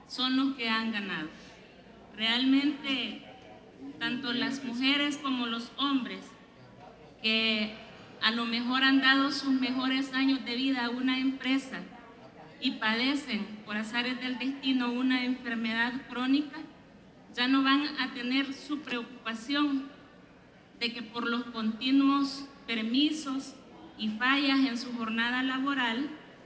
son los que han ganado. Realmente, tanto las mujeres como los hombres que a lo mejor han dado sus mejores años de vida a una empresa y padecen por azares del destino una enfermedad crónica, ya no van a tener su preocupación de que por los continuos permisos y fallas en su jornada laboral,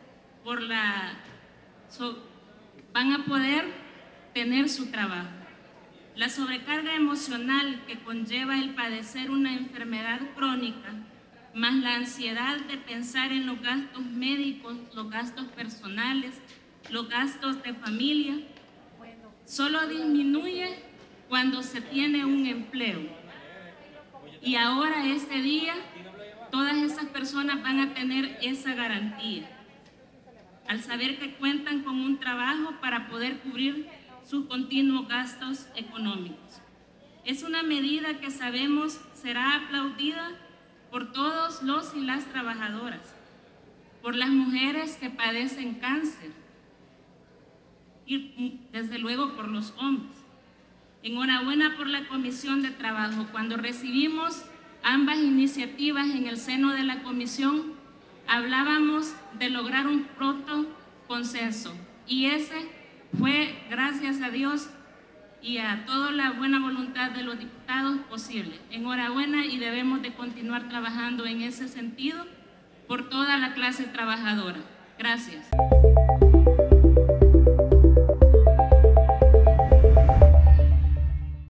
van a poder tener su trabajo. La sobrecarga emocional que conlleva el padecer una enfermedad crónica, más la ansiedad de pensar en los gastos médicos, los gastos personales, los gastos de familia, solo disminuye cuando se tiene un empleo. Y ahora, este día, todas esas personas van a tener esa garantía, al saber que cuentan con un trabajo para poder cubrir sus continuos gastos económicos. Es una medida que sabemos será aplaudida por todos los y las trabajadoras, por las mujeres que padecen cáncer y desde luego por los hombres. Enhorabuena por la Comisión de Trabajo. Cuando recibimos ambas iniciativas en el seno de la comisión, hablábamos de lograr un pronto consenso, y ese fue, gracias a Dios y a toda la buena voluntad de los diputados, posible. Enhorabuena, y debemos de continuar trabajando en ese sentido por toda la clase trabajadora. Gracias.